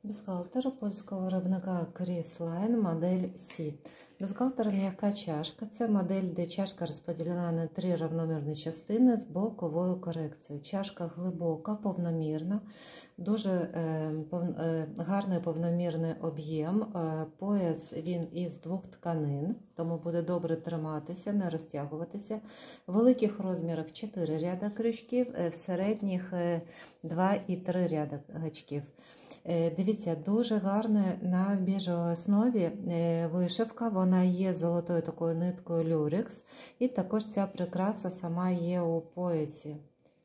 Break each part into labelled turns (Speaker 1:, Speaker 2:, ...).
Speaker 1: Бюстгальтер польського виробника Chris Line, модель C. Бюстгальтер м'яка чашка. Це модель, де чашка розподілена на 3 рівномірні частини з боковою корекцією. Чашка глибока, повномірна, дуже гарний повномірний об'єм. Пояс він із 2 тканин, тому буде добре триматися, не розтягуватися. В великих розмірах 4 ряда крючків, в середніх 2 і 3 ряда гачків. Дивіться, дуже гарна на біжевій основі вишивка, вона є золотою такою ниткою люрекс, і також ця прикраса сама є у поясі.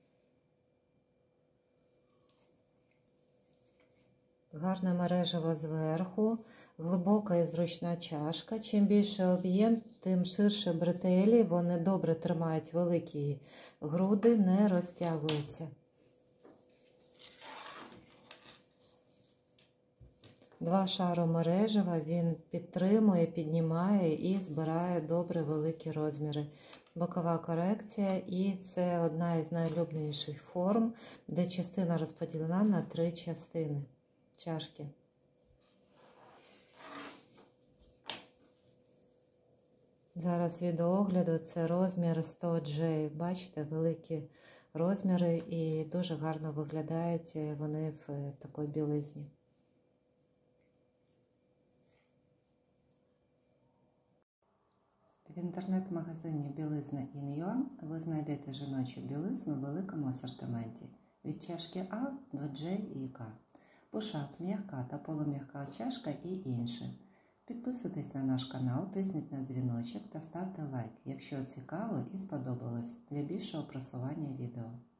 Speaker 1: Гарне мережево зверху, глибока і зручна чашка. Чим більше об'єм, тим ширше бретелі, вони добре тримають великі груди, не розтягуються. 2 шари мережева, він підтримує, піднімає і збирає добре великі розміри. Бокова корекція, і це одна із найулюбленіших форм, де частина розподілена на 3 частини чашки. Зараз відеоогляду це розмір 100J. Бачите, великі розміри і дуже гарно виглядають вони в такій білизні. В інтернет-магазині білизна In.ua ви знайдете жіночу білизну в великому асортименті від чашки А до J і К. Пушап, м'яка та полум'яка чашка і інше. Підписуйтесь на наш канал, тисніть на дзвіночок та ставте лайк, якщо цікаво і сподобалось, для більшого просування відео.